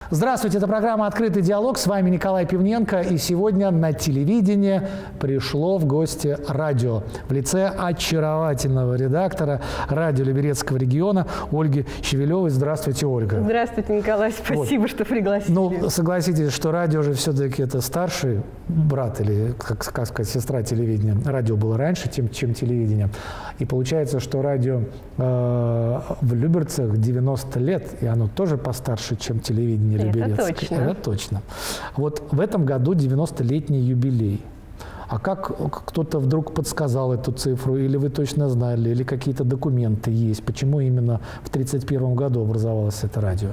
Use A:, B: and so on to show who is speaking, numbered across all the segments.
A: Здравствуйте, это программа «Открытый диалог». С вами Николай Пивненко. И сегодня на телевидение пришло в гости радио в лице очаровательного редактора радио Люберецкого региона Ольги Щевелевой. Здравствуйте, Ольга.
B: Здравствуйте, Николай. Спасибо, что пригласили.
A: Ну, согласитесь, что радио же все-таки это старший брат или, как сказать, сестра телевидения. Радио было раньше, чем телевидение. И получается, что радио в Люберцах 90 лет, и оно тоже постарше, чем телевидение Люберецкое.
B: Это точно.
A: Это точно. Вот в этом году 90-летний юбилей. А как кто-то вдруг подсказал эту цифру, или вы точно знали, или какие-то документы есть? Почему именно в 1931 году образовалось это радио?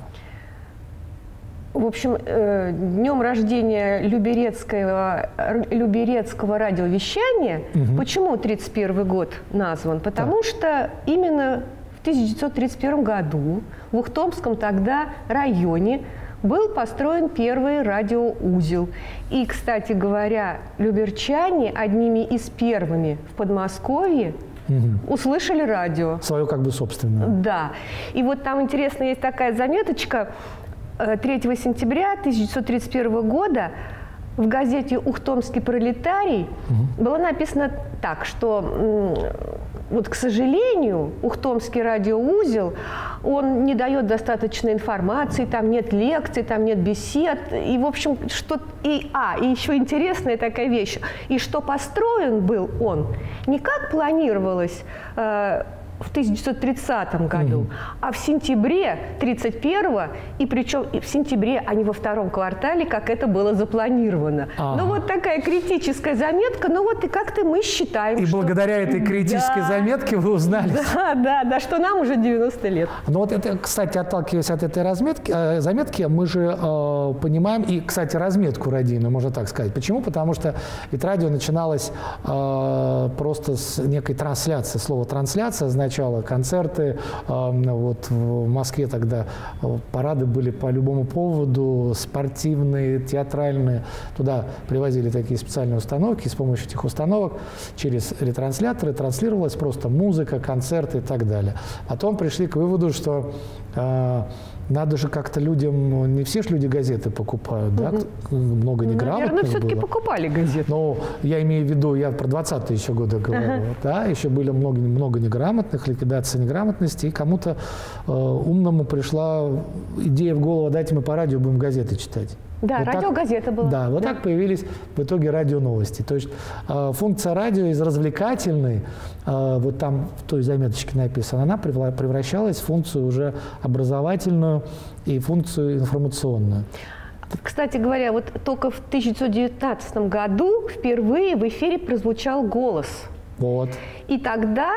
B: В общем, днем рождения Люберецкого радиовещания, почему 1931 год назван? Потому что именно в 1931 году в Ухтомском тогда районе был построен первый радиоузел. И, кстати говоря, люберчане одними из первыми в Подмосковье услышали радио.
A: Свое как бы собственное.
B: Да. И вот там интересно есть такая заметочка. 3 сентября 1931 года в газете «Ухтомский пролетарий» было написано так, что вот, к сожалению, Ухтомский радиоузел, он не дает достаточной информации, там нет лекций, там нет бесед, и, в общем, и еще интересная такая вещь, и что построен был он не как планировалось в 1930 году, а в сентябре 1931, и причем в сентябре, а не во втором квартале, как это было запланировано. Ну вот такая критическая заметка, ну вот и как-то мы считаем,
A: и благодаря этой критической заметке вы узнали.
B: Да, что нам уже 90 лет.
A: Ну вот это, кстати, отталкиваясь от этой заметки, мы же понимаем, и, кстати, разметку радийную, можно так сказать. Почему? Потому что ведь радио начиналось просто с некой трансляции. Слово «трансляция» означало концерты. Вот в Москве тогда парады были по любому поводу, спортивные, театральные. Туда привозили такие специальные установки, и с помощью этих установок через ретрансляторы транслировалась просто музыка, концерты и так далее. Потом пришли к выводу, что надо же как-то людям, не все же люди газеты покупают, да? Много неграмотных.
B: Наверное, все-таки покупали газеты.
A: Но я имею в виду, я про 20-е еще годы говорю, да, еще были много неграмотных, ликвидация неграмотности, и кому-то умному пришла идея в голову: дайте мы по радио будем газеты читать.
B: Да, вот радиогазета была.
A: Да, вот так появились в итоге радионовости. То есть функция радио из развлекательной, вот там в той заметочке написано, она превращалась в функцию уже образовательную и функцию информационную.
B: Кстати говоря, вот только в 1919 году впервые в эфире прозвучал голос.
A: Вот.
B: И тогда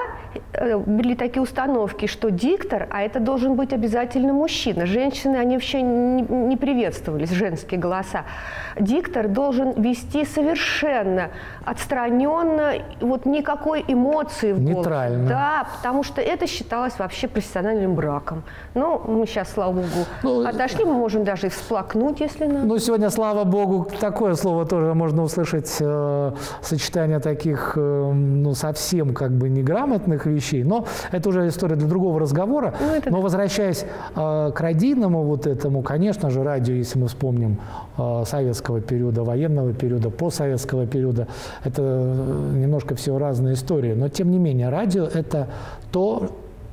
B: были такие установки, что диктор, а это должен быть обязательно мужчина. Женщины, они вообще не приветствовались, женские голоса. Диктор должен вести совершенно отстраненно, вот никакой эмоции в голос.
A: Нейтрально.
B: Да, потому что это считалось вообще профессиональным браком. Но мы сейчас, слава богу, отошли, мы можем даже и всплакнуть, если надо.
A: Ну, сегодня, слава богу, такое слово тоже можно услышать, сочетание таких, совсем как бы неграмотных вещей, но это уже история для другого разговора. Но возвращаясь к радийному вот этому, конечно же, радио, если мы вспомним советского периода, военного периода, постсоветского периода, это немножко все разные истории, но тем не менее радио – это то.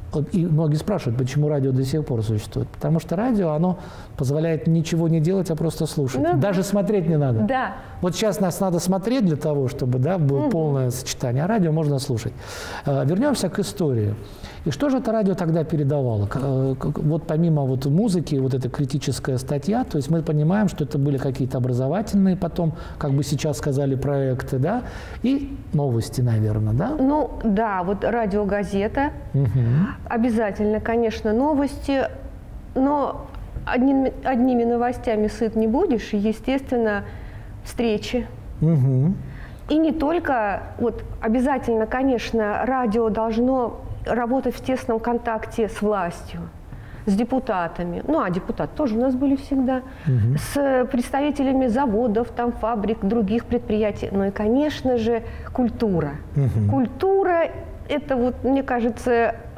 A: И многие спрашивают, почему радио до сих пор существует. Потому что радио, оно позволяет ничего не делать, а просто слушать. Даже смотреть не надо.
B: Да. Вот
A: сейчас нас надо смотреть для того, чтобы было полное сочетание, а радио можно слушать. Вернемся к истории. И что же это радио тогда передавало? Вот помимо вот музыки, вот эта критическая статья, то есть мы понимаем, что это были какие-то образовательные потом, как бы сейчас сказали, проекты, да, и новости, наверное, да?
B: Ну, да, вот радиогазета. Обязательно, конечно, новости, но одними новостями сыт не будешь, и, естественно, встречи. И не только, вот обязательно, конечно, радио должно работать в тесном контакте с властью, с депутатами. Ну, а депутаты тоже у нас были всегда. С представителями заводов, там, фабрик, других предприятий. Ну и, конечно же, культура. Культура – это, вот, мне кажется,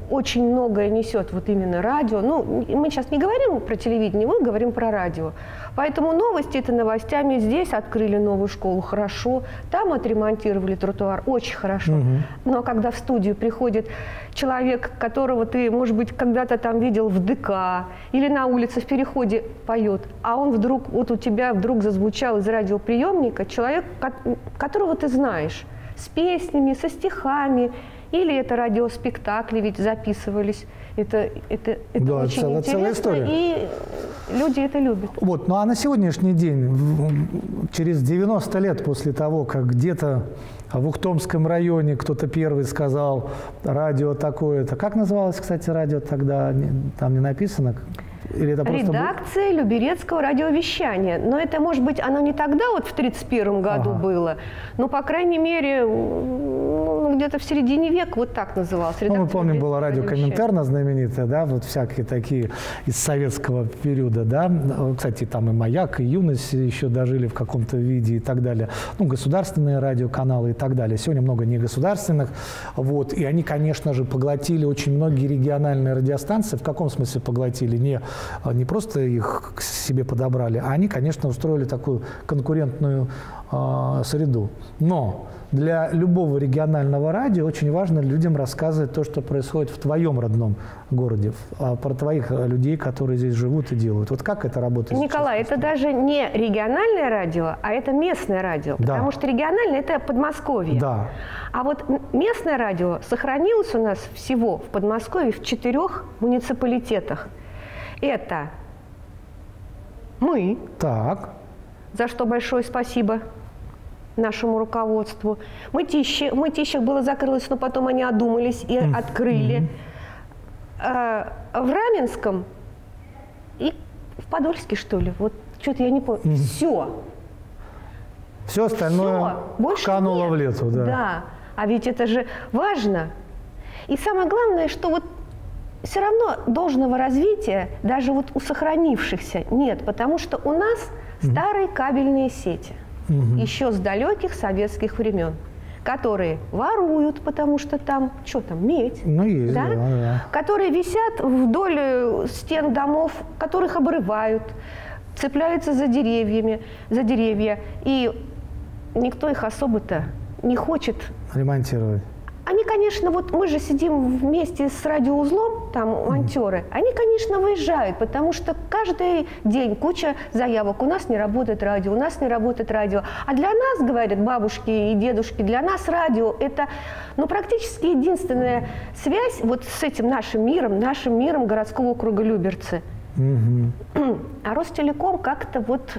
B: очень многое несет вот именно радио. Ну, мы сейчас не говорим про телевидение, мы говорим про радио. Поэтому новости – это новостями. Здесь открыли новую школу – хорошо. Там отремонтировали тротуар – очень хорошо. Но когда в студию приходит человек, которого ты, может быть, когда-то там видел в ДК или на улице в переходе поет, а он вдруг, вот у тебя вдруг зазвучал из радиоприемника человек, которого ты знаешь, с песнями, со стихами, или это радиоспектакли ведь записывались. Это
A: да,
B: очень интересно, и люди это любят.
A: Вот, ну а на сегодняшний день, через 90 лет после того, как где-то в Ухтомском районе кто-то первый сказал радио такое-то. Как называлось, кстати, радио тогда? Там не написано? Или это просто...
B: Редакция Люберецкого радиовещания. Но это, может быть, оно не тогда, вот в 1931 году было, но, по крайней мере, где-то в середине века вот так называлось.
A: Ну, мы помним, было радио Коминтерна знаменитое, да, вот всякие такие из советского периода, да. Кстати, там и «Маяк», и «Юность» еще дожили в каком-то виде и так далее. Ну, государственные радиоканалы и так далее. Сегодня много негосударственных. Вот. И они, конечно же, поглотили очень многие региональные радиостанции. В каком смысле поглотили? Не просто их к себе подобрали, а они, конечно, устроили такую конкурентную среду. Но для любого регионального радио очень важно людям рассказывать то, что происходит в твоем родном городе, про твоих людей, которые здесь живут и делают. Вот как это работает?
B: Николай, это даже не региональное радио, а это местное радио. Да. Потому что региональное – это Подмосковье.
A: Да.
B: А вот местное радио сохранилось у нас всего в Подмосковье в 4 муниципалитетах. Это мы,
A: так.
B: За что большое спасибо нашему руководству. Мытищах было закрылось, но потом они одумались и открыли. В Раменском и в Подольске, что ли, вот что-то я не помню.
A: Все остальное кануло в лету. Да.
B: Да, а ведь это же важно. И самое главное, что вот все равно должного развития даже вот у сохранившихся нет, потому что у нас старые кабельные сети, еще с далеких советских времен, которые воруют, потому что там, что там, медь,
A: ну, есть,
B: да?
A: Да.
B: Которые висят вдоль стен домов, которых обрывают, цепляются за деревья, и никто их особо-то не хочет
A: ремонтировать.
B: Они, конечно, вот мы же сидим вместе с радиоузлом, там монтеры, они, конечно, выезжают, потому что каждый день куча заявок. У нас не работает радио, у нас не работает радио. А для нас, говорят бабушки и дедушки, для нас радио – это практически единственная связь вот с этим нашим миром городского округа Люберцы. А Ростелеком как-то вот…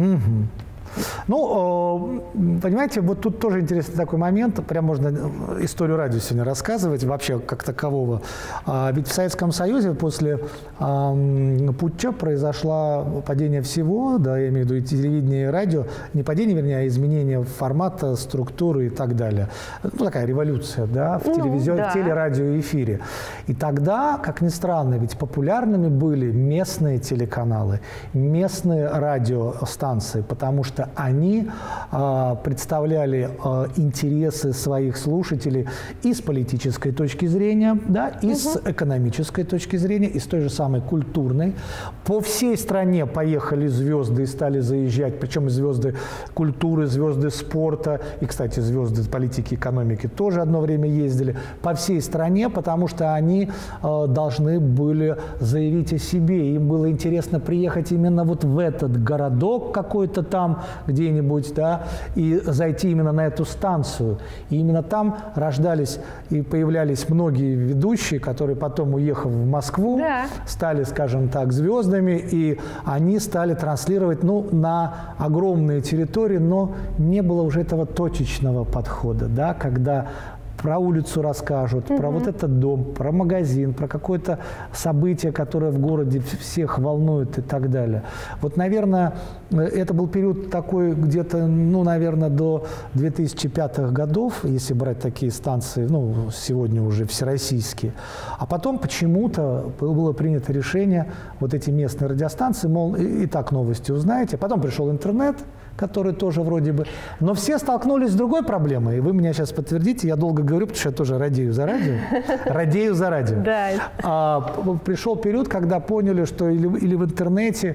A: Ну, понимаете, вот тут тоже интересный такой момент, прям можно историю радио сегодня рассказывать, вообще как такового. Ведь в Советском Союзе после путча произошло падение всего, да, я имею в виду и телевидение, и радио, не падение, вернее, а изменение формата, структуры и так далее. Ну, такая революция, да, в телерадиоэфире. И тогда, как ни странно, ведь популярными были местные телеканалы, местные радиостанции, потому что они представляли интересы своих слушателей и с политической точки зрения, да, и с экономической точки зрения, и с той же самой культурной. По всей стране поехали звезды и стали заезжать, причем звезды культуры, звезды спорта, и, кстати, звезды политики и экономики тоже одно время ездили по всей стране, потому что они должны были заявить о себе. Им было интересно приехать именно вот в этот городок какой-то там, где-нибудь, да, и зайти именно на эту станцию. И именно там рождались и появлялись многие ведущие, которые потом, уехав в Москву, стали, скажем так, звездами, и они стали транслировать, на огромные территории, но не было уже этого точечного подхода, да, когда про улицу расскажут, про вот этот дом, про магазин, про какое-то событие, которое в городе всех волнует и так далее. Вот, наверное, это был период такой где-то, наверное, до 2005 годов, если брать такие станции, сегодня уже всероссийские. А потом почему-то было принято решение вот эти местные радиостанции, мол, и так новости узнаете. Потом пришел интернет, которые тоже вроде бы... Но все столкнулись с другой проблемой, и вы меня сейчас подтвердите, я долго говорю, потому что я тоже радею за радио. Радею за радио.
B: Да.
A: Пришел период, когда поняли, что или в интернете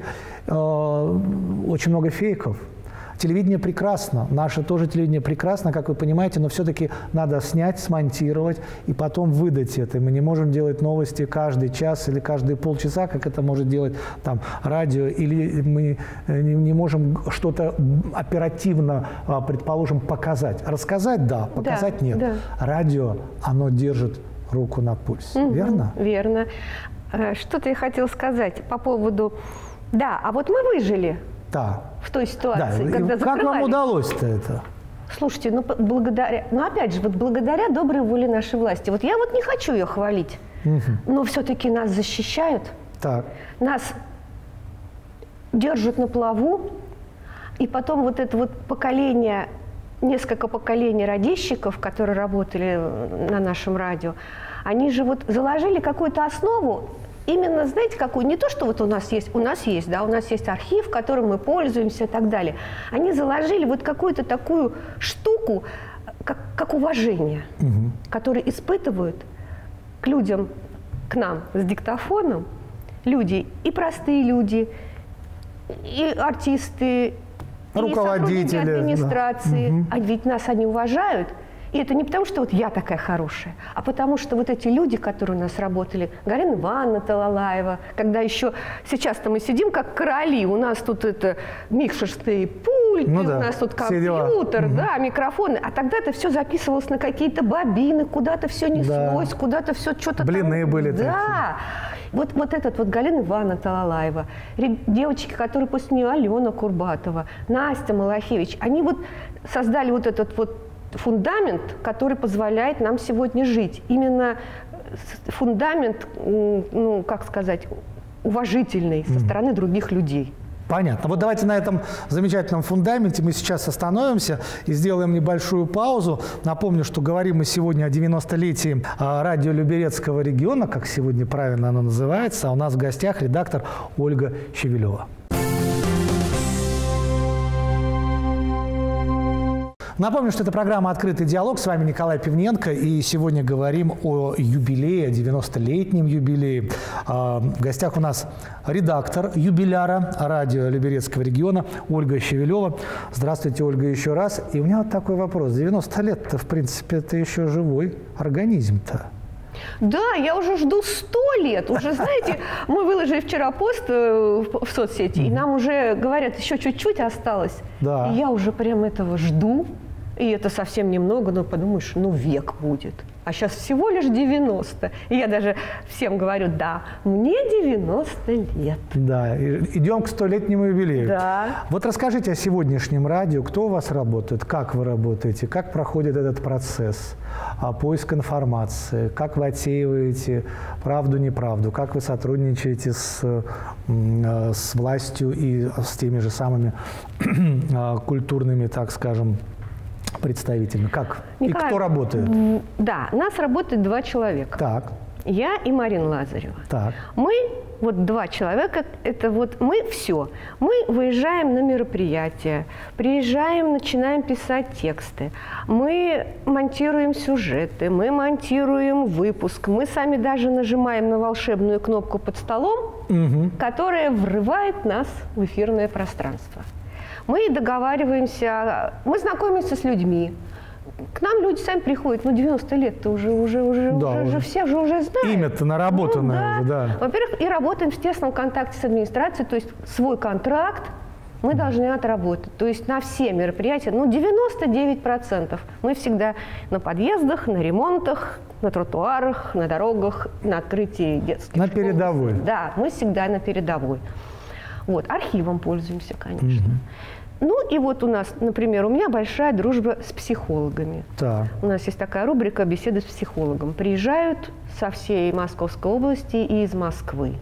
A: очень много фейков. Телевидение прекрасно, наше тоже телевидение прекрасно, как вы понимаете, но все-таки надо снять, смонтировать и потом выдать это. Мы не можем делать новости каждый час или каждые полчаса, как это может делать там радио, или мы не можем что-то оперативно, предположим, показать. Рассказать – да, показать – нет. Да. Радио, оно держит руку на пульсе, верно?
B: Верно. Что-то я хотела сказать по поводу… Да, а вот мы выжили.
A: Да.
B: В той ситуации,
A: да.
B: когда закрывались.
A: Как вам удалось-то это?
B: Слушайте, опять же, вот благодаря доброй воле нашей власти. Вот я вот не хочу ее хвалить, но все-таки нас защищают,
A: так.
B: Нас держат на плаву, и потом вот это вот поколение, несколько поколений радищиков, которые работали на нашем радио, они же вот заложили какую-то основу. Именно, знаете, какую? Не то, что вот у нас есть архив, которым мы пользуемся и так далее. Они заложили вот какую-то такую штуку, как уважение, которое испытывают к людям, к нам с диктофоном, люди, и простые люди, и артисты,
A: руководители,
B: и сотрудники администрации. Да. А ведь нас они уважают. И это не потому, что вот я такая хорошая, а потому что вот эти люди, которые у нас работали, Галина Ивановна Талалаева, когда еще сейчас-то мы сидим как короли, у нас тут это микшерные пульты, у нас тут компьютер, да, микрофоны, а тогда это все записывалось на какие-то бобины, куда-то все неслось, куда-то все что-то
A: блины там… были такие.
B: Да. Вот этот вот Галина Ивановна Талалаева, девочки, которые после нее, Алена Курбатова, Настя Малахевич, они вот создали вот этот вот фундамент, который позволяет нам сегодня жить. Именно фундамент, ну, как сказать, уважительный со стороны других людей.
A: Понятно. Вот давайте на этом замечательном фундаменте мы сейчас остановимся и сделаем небольшую паузу. Напомню, что говорим мы сегодня о 90-летии радио Люберецкого региона, как сегодня правильно оно называется. А у нас в гостях редактор Ольга Щевелева. Напомню, что это программа «Открытый диалог». С вами Николай Пивненко. И сегодня говорим о юбилее, о 90-летнем юбилее. В гостях у нас редактор юбиляра радио Люберецкого региона Ольга Щевелева. Здравствуйте, Ольга, еще раз. И у меня вот такой вопрос. 90 лет-то, в принципе, это еще живой организм-то.
B: Да, я уже жду 100 лет. Уже, знаете, мы выложили вчера пост в соцсети, и нам уже говорят, еще чуть-чуть осталось.
A: Да.
B: И я уже прям этого жду. И это совсем немного, но подумаешь, ну век будет. А сейчас всего лишь 90. И я даже всем говорю, да, мне 90 лет.
A: Да, идем к 100-летнему юбилею.
B: Да.
A: Вот расскажите о сегодняшнем радио. Кто у вас работает, как вы работаете, как проходит этот процесс, поиск информации, как вы отсеиваете правду-неправду, как вы сотрудничаете с властью и с теми же самыми культурными, так скажем, представителями. Как?
B: Николай,
A: и кто работает?
B: Да, нас работает 2 человека.
A: Так.
B: Я и Марина Лазарева.
A: Так.
B: Мы, вот 2 человека, это вот мы все. Мы выезжаем на мероприятия, приезжаем, начинаем писать тексты, мы монтируем сюжеты, мы монтируем выпуск, мы сами даже нажимаем на волшебную кнопку под столом, которая врывает нас в эфирное пространство. Мы договариваемся, мы знакомимся с людьми. К нам люди сами приходят, 90 лет-то уже все же уже знают.
A: Имя-то наработанное уже, да.
B: Во-первых, и работаем в тесном контакте с администрацией, то есть свой контракт мы должны отработать. То есть на все мероприятия, 99% мы всегда на подъездах, на ремонтах, на тротуарах, на дорогах, на открытии детских школ.
A: На передовой.
B: Да, мы всегда на передовой. Вот, архивом пользуемся, конечно. Ну и вот у нас, например, у меня большая дружба с психологами.
A: Так.
B: У нас есть такая рубрика «Беседы с психологом». Приезжают со всей Московской области и из Москвы.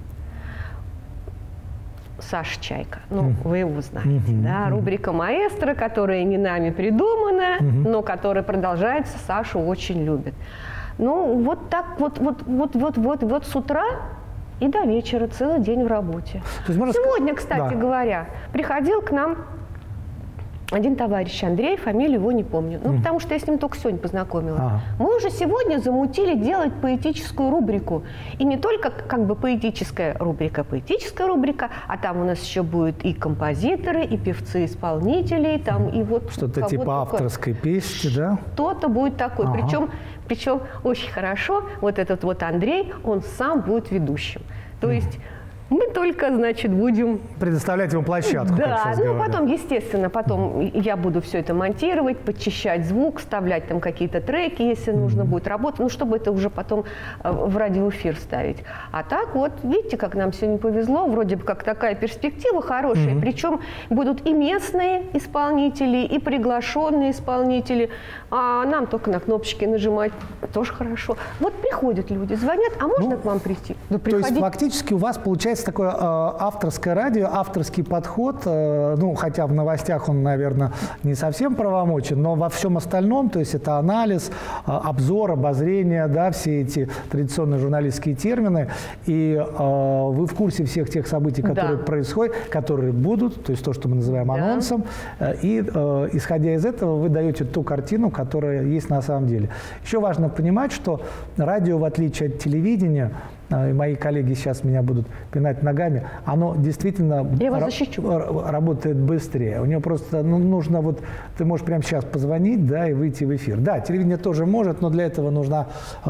B: Саша Чайка, вы его знаете, да, рубрика «Маэстро», которая не нами придумана, но которая продолжается, Сашу очень любят. Ну, вот так вот с утра и до вечера, целый день в работе. Сегодня, кстати говоря, приходил к нам один товарищ Андрей, фамилию его не помню, ну, потому что я с ним только сегодня познакомилась. Мы уже сегодня замутили делать поэтическую рубрику. И не только как бы поэтическая рубрика, а там у нас еще будут и композиторы, и певцы-исполнители, там, и вот...
A: Что-то типа авторской песни, да?
B: Что-то будет такое. Причем очень хорошо, вот этот вот Андрей, он сам будет ведущим. То есть... Мы только, значит, будем...
A: Предоставлять ему площадку,
B: да,
A: как сейчас
B: ну
A: говорят.
B: потом, естественно, я буду все это монтировать, подчищать звук, вставлять там какие-то треки, если нужно будет работать, ну, чтобы это уже потом в радиоэфир ставить. А так вот, видите, как нам сегодня повезло, вроде бы как такая перспектива хорошая, причем будут и местные исполнители, и приглашенные исполнители, а нам только на кнопочки нажимать, тоже хорошо. Вот приходят люди, звонят, а можно к вам прийти?
A: Да, то есть фактически у вас получается такое авторское радио, авторский подход, ну, хотя в новостях он, наверное, не совсем правомочен, но во всем остальном, то есть это анализ, обзор, обозрение, да, все эти традиционные журналистские термины, и вы в курсе всех тех событий, которые происходят, которые будут, то есть то, что мы называем анонсом, и исходя из этого вы даете ту картину, которая есть на самом деле. Еще важно понимать, что радио, в отличие от телевидения, и мои коллеги сейчас меня будут пинать ногами, оно действительно работает быстрее. У него просто нужно вот, ты можешь прямо сейчас позвонить, да, и выйти в эфир. Да, телевидение тоже может, но для этого нужна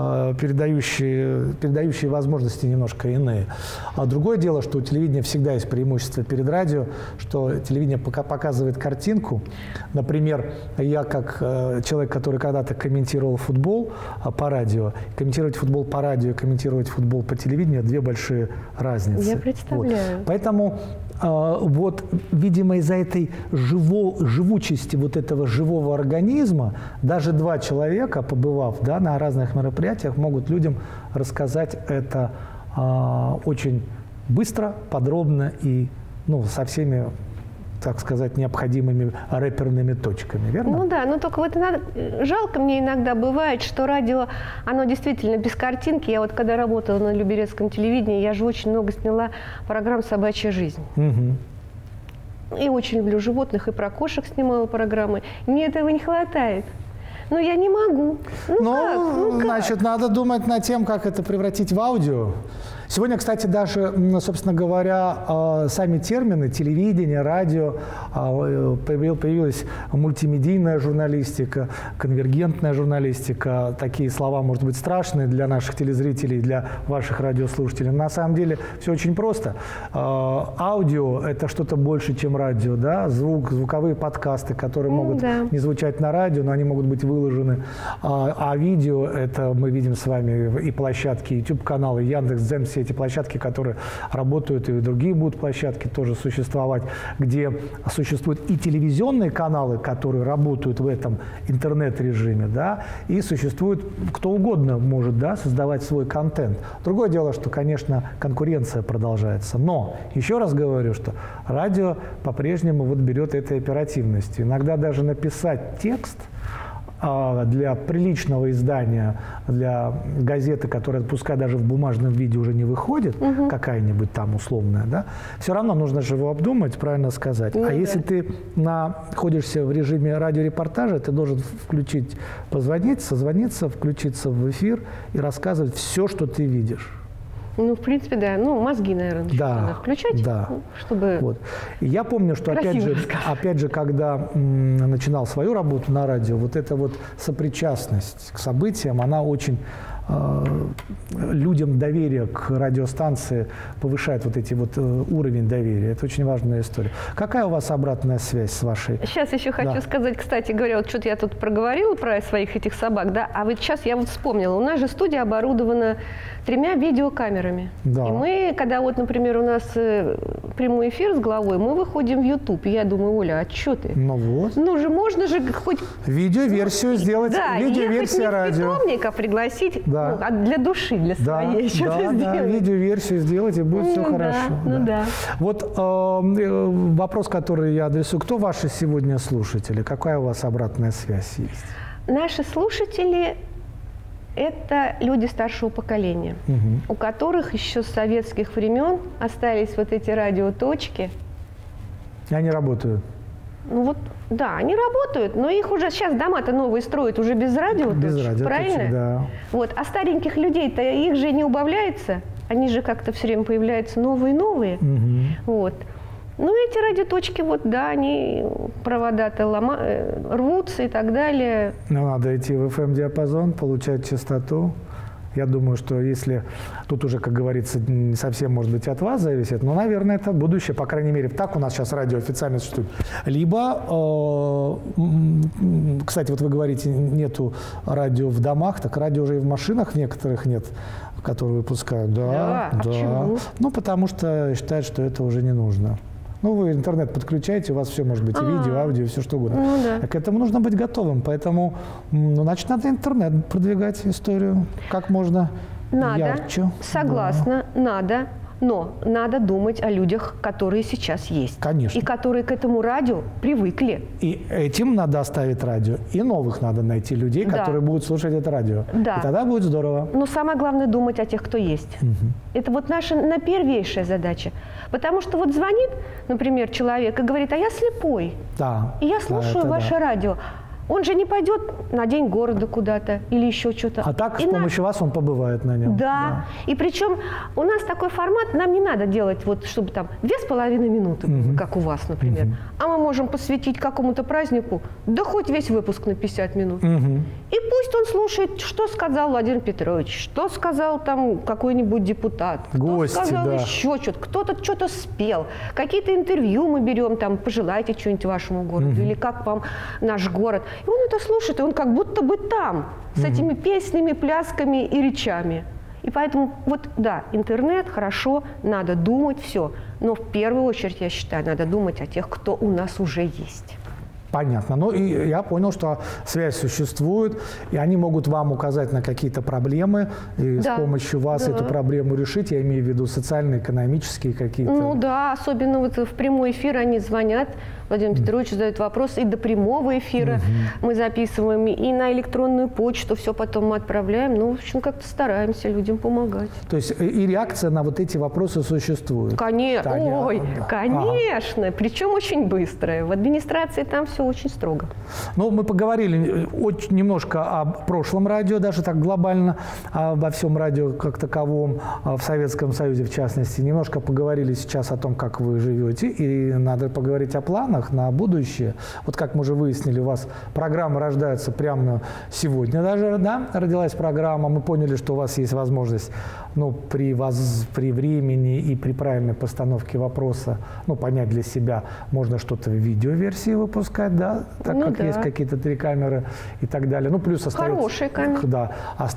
A: передающие возможности немножко иные. А другое дело, что у телевидения всегда есть преимущество перед радио, что телевидение показывает картинку. Например, я как человек, который когда-то комментировал футбол по радио, комментировать футбол по радио, комментировать футбол по телевидению — две большие разницы.
B: Я представляю.
A: Вот. Поэтому вот, видимо, из-за этой живучести вот этого живого организма даже два человека, побывав, да, на разных мероприятиях, могут людям рассказать это очень быстро, подробно и, ну, со всеми, так сказать, необходимыми рэперными точками, верно?
B: Ну да, но только вот жалко мне иногда бывает, что радио, оно действительно без картинки. Я вот когда работала на Люберецком телевидении, я же очень много сняла программ «Собачья жизнь». И очень люблю животных, и про кошек снимала программы. Мне этого не хватает. Но я не могу. Ну как?
A: Значит, надо думать над тем, как это превратить в аудио. Сегодня, кстати, даже, собственно говоря, сами термины телевидение, радио, появилась мультимедийная журналистика, конвергентная журналистика. Такие слова, может быть, страшные для наших телезрителей, для ваших радиослушателей. На самом деле все очень просто. Аудио – это что-то больше, чем радио, да? Звуковые подкасты, которые могут не звучать на радио, но они могут быть выложены. А видео – это мы видим с вами и площадки, YouTube-каналы, Яндекс.Дзен, все эти площадки, которые работают, и другие будут площадки тоже существовать, где существуют и телевизионные каналы, которые работают в этом интернет-режиме, да, и существует кто угодно может, да, создавать свой контент. Другое дело, что, конечно, конкуренция продолжается. Но, еще раз говорю, что радио по-прежнему вот берет этой оперативностью. Иногда даже написать текст для приличного издания, для газеты, которая, пускай даже в бумажном виде уже не выходит, какая-нибудь там условная, да, все равно нужно же его обдумать, правильно сказать. Если ты находишься в режиме радиорепортажа, ты должен включить, позвонить, созвониться, включиться в эфир и рассказывать все, что ты видишь.
B: Ну, в принципе, да. Ну, мозги, наверное, надо включать, чтобы...
A: Вот. И я помню, что, опять же, когда начинал свою работу на радио, вот эта вот сопричастность к событиям, она очень людям доверие к радиостанции повышает, вот эти вот уровень доверия. Это очень важная история. Какая у вас обратная связь с вашей? Сейчас
B: еще хочу сказать, кстати говоря, вот что-то я тут проговорила про своих этих собак, да, а вот сейчас я вот вспомнила, у нас же студия оборудована 3 видеокамерами. Да. И мы, когда вот, например, у нас прямой эфир с главой, мы выходим в YouTube. И я думаю, Оля, а что ты?
A: Ну вот.
B: Ну же, можно же хоть...
A: Видеоверсию сделать, видеоверсия радио.
B: Питомника пригласить, для души, для своей что-то сделать. Да,
A: видеоверсию сделать, и будет все хорошо. Вот вопрос, который я адресую. Кто ваши сегодня слушатели? Какая у вас обратная связь есть?
B: Наши слушатели – это люди старшего поколения, у которых еще с советских времен остались вот эти радиоточки.
A: И они работают.
B: Ну вот, да, они работают, но их уже сейчас дома-то новые строят уже без радио.
A: Без радио,
B: правильно?
A: Да.
B: Вот, а стареньких людей-то их же не убавляется, они же как-то все время появляются новые и новые. Вот. Ну, эти радиоточки, вот, да, они провода-то рвутся и так далее.
A: Но надо идти в FM-диапазон, получать частоту. Я думаю, что если тут уже, как говорится, не совсем, может быть, от вас зависит, но, наверное, это будущее, по крайней мере, так у нас сейчас радио официально существует. Либо, кстати, вот вы говорите, нету радио в домах, так радио уже и в машинах некоторых нет, которые выпускают. Да.
B: Почему?
A: Ну, потому что считают, что это уже не нужно. Ну, вы интернет подключаете, у вас все может быть, и видео, аудио, все что угодно.
B: Ну, да.
A: А к этому нужно быть готовым. Поэтому, значит, надо интернет продвигать историю как можно ярче.
B: Согласна, надо. Но надо думать о людях, которые сейчас есть.
A: Конечно.
B: И которые к этому радио привыкли.
A: И этим надо оставить радио. И новых надо найти людей, которые будут слушать это радио.
B: Да.
A: И тогда будет здорово.
B: Но самое главное думать о тех, кто есть. Это вот наша первейшая задача. Потому что вот звонит, например, человек и говорит, а я слепой.
A: Да.
B: И я слушаю ваше радио. Он же не пойдет на День города куда-то или еще что-то.
A: А так с помощью вас он побывает на нем.
B: Да. И причем у нас такой формат, нам не надо делать, вот, чтобы там 2,5 минуты, как у вас, например. А мы можем посвятить какому-то празднику, да хоть весь выпуск на 50 минут. И пусть он слушает, что сказал Владимир Петрович, что сказал там какой-нибудь депутат, кто сказал еще что-то, кто-то что-то спел, какие-то интервью мы берем, там, пожелайте что-нибудь вашему городу, или как вам наш город. И он это слушает, и он как будто бы там, с этими песнями, плясками и речами. И поэтому, вот, да, интернет, хорошо, надо думать, все. Но в первую очередь, я считаю, надо думать о тех, кто у нас уже есть.
A: Понятно. Ну и я понял, что связь существует, и они могут вам указать на какие-то проблемы, и с помощью вас эту проблему решить. Я имею в виду социально-экономические какие-то.
B: Ну да, особенно вот в прямой эфир они звонят, Владимир Петрович задает вопрос, и до прямого эфира мы записываем, и на электронную почту все потом мы отправляем. Ну, в общем, как-то стараемся людям помогать.
A: То есть и реакция на вот эти вопросы существует?
B: Конечно. Ой, конечно. Причем очень быстрая. В администрации там все очень строго.
A: Ну, мы поговорили очень немножко о прошлом радио, даже так глобально, обо всем радио как таковом, в Советском Союзе в частности. Немножко поговорили сейчас о том, как вы живете, и надо поговорить о планах на будущее. Вот как мы уже выяснили, у вас программа рождается прямо сегодня даже, да, родилась программа. Мы поняли, что у вас есть возможность, ну, при времени и при правильной постановке вопроса, ну, понять для себя, можно что-то в видеоверсии выпускать, да, так как есть какие-то 3 камеры и так далее. Ну, плюс остается,
B: хорошие камеры.
A: Да,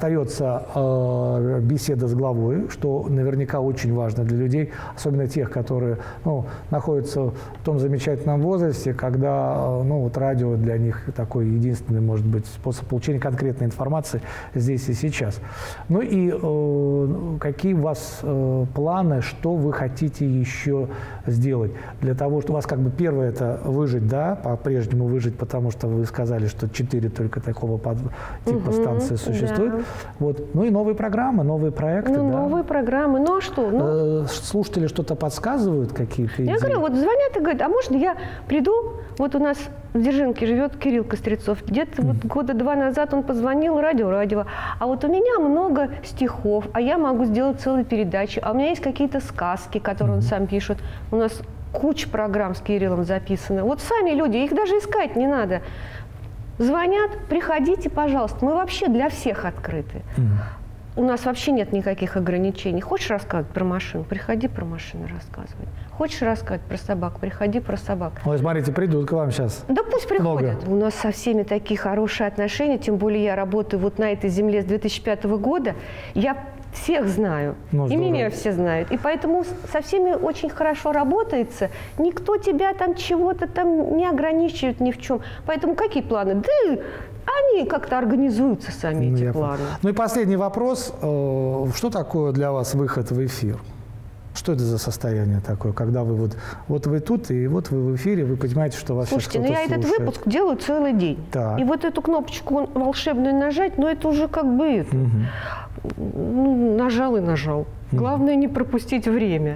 A: остается беседа с главой, что наверняка очень важно для людей, особенно тех, которые, ну, находятся в том замечательном возрасте, когда, ну, вот радио для них такой единственный, может быть, способ получения конкретной информации здесь и сейчас. Ну и какие у вас планы, что вы хотите еще сделать для того, что у вас как бы первое это выжить, да, по-прежнему выжить, потому что вы сказали, что 4 только такого типа станции существует. Да. Вот. Ну и новые программы, новые проекты.
B: Ну,
A: да.
B: новые программы. Ну а что? Ну...
A: Слушатели что-то подсказывают, какие-то идеи?
B: Я говорю, вот звонят и говорят, а можно я приду, вот у нас в Дзержинке живет Кирилл Кострецов, где-то вот года 2 назад он позвонил, радио, а вот у меня много стихов, а я могу сделать целые передачи, а у меня есть какие-то сказки, которые он сам пишет, у нас куча программ с Кириллом записаны, вот сами люди, их даже искать не надо. Звонят, приходите, пожалуйста, мы вообще для всех открыты. У нас вообще нет никаких ограничений. Хочешь рассказывать про машину? Приходи про машину рассказывать. Хочешь рассказывать про собак? Приходи про собак.
A: Ой, смотрите, придут к вам сейчас.
B: Да пусть приходят. У нас со всеми такие хорошие отношения, тем более я работаю вот на этой земле с 2005 года. Я всех знаю, и меня все знают. И поэтому со всеми очень хорошо работается. Никто тебя там чего-то там не ограничивает ни в чем. Поэтому какие планы? Да они как-то организуются сами, эти планы.
A: Ну и последний вопрос. Что такое для вас выход в эфир? Что это за состояние такое, когда вы вот вы тут, и вот вы в эфире, вы понимаете, что вас
B: Слушайте,
A: сейчас кто-то
B: я этот выпуск делаю целый день.
A: Так.
B: И вот эту кнопочку волшебную нажать, ну это уже как бы ну, нажал и нажал. Главное не пропустить время.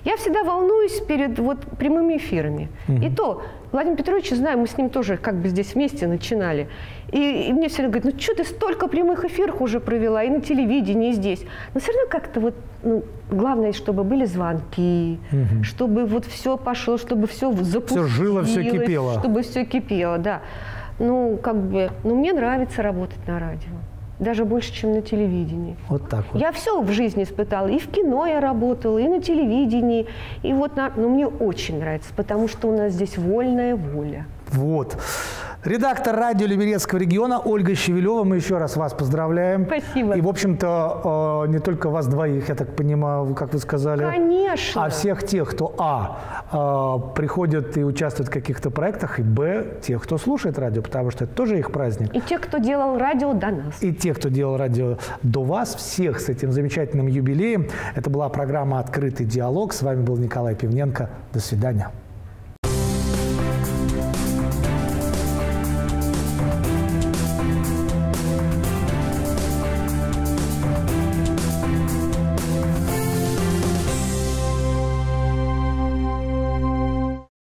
B: Я всегда волнуюсь перед вот прямыми эфирами. И то, Владимир Петрович, знаю, мы с ним тоже как бы здесь вместе начинали. И мне все время говорят, ну что ты столько прямых эфиров уже провела, и на телевидении, и здесь. Но все равно как-то вот, ну, главное, чтобы были звонки, чтобы вот все пошло, чтобы все запустилось.
A: Все жило, все кипело.
B: Чтобы все кипело, да. Ну, как бы, ну, мне нравится работать на радио. Даже больше, чем на телевидении.
A: Вот так вот.
B: Я все в жизни испытала. И в кино я работала, и на телевидении. И вот но мне очень нравится, потому что у нас здесь вольная воля.
A: Вот. Редактор радио Либерецкого региона Ольга Щевелева. Мы еще раз вас поздравляем.
B: Спасибо.
A: И, в общем-то, не только вас двоих, я так понимаю, как вы сказали.
B: Конечно.
A: А всех тех, кто, приходят и участвуют в каких-то проектах, и, тех, кто слушает радио, потому что это тоже их праздник.
B: И те, кто делал радио до нас.
A: И те, кто делал радио до вас. Всех с этим замечательным юбилеем. Это была программа «Открытый диалог». С вами был Николай Пивненко. До свидания.